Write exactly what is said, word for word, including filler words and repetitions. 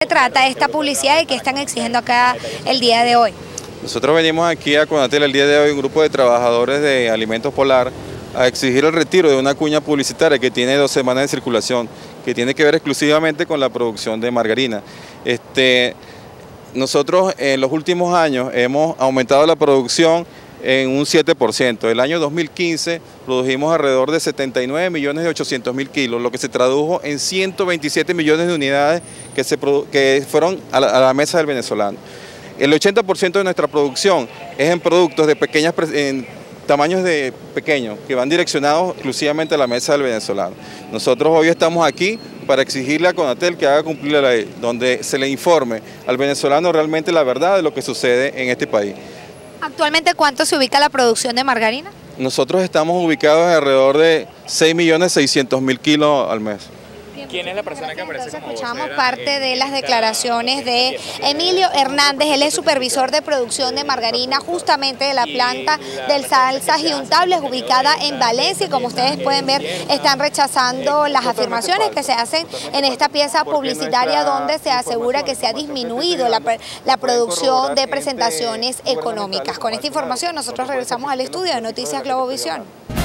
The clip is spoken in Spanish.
se trata esta publicidad y qué están exigiendo acá el día de hoy? Nosotros venimos aquí a Conatel el día de hoy, un grupo de trabajadores de Alimentos Polar, a exigir el retiro de una cuña publicitaria que tiene dos semanas de circulación, que tiene que ver exclusivamente con la producción de margarina. Este, nosotros en los últimos años hemos aumentado la producción en un siete por ciento. El año dos mil quince produjimos alrededor de setenta y nueve millones ochocientos mil kilos, lo que se tradujo en ciento veintisiete millones de unidades que, se que fueron a la, a la mesa del venezolano. El ochenta por ciento de nuestra producción es en productos de pequeñas, en tamaños de pequeños, que van direccionados exclusivamente a la mesa del venezolano. Nosotros hoy estamos aquí para exigirle a Conatel que haga cumplir la ley, donde se le informe al venezolano realmente la verdad de lo que sucede en este país. ¿Actualmente cuánto se ubica la producción de margarina? Nosotros estamos ubicados alrededor de seis millones seiscientos mil kilos al mes. ¿Quién es la persona que aparece Entonces como escuchamos vocera parte en de las esta- declaraciones de Emilio Hernández, él es supervisor de producción de margarina justamente de la planta del Salsas y Untables ubicada en Valencia, y como ustedes pueden ver están rechazando las afirmaciones que se hacen en esta pieza publicitaria donde se asegura que se ha disminuido la, la producción de presentaciones económicas. Con esta información nosotros regresamos al estudio de Noticias Globovisión.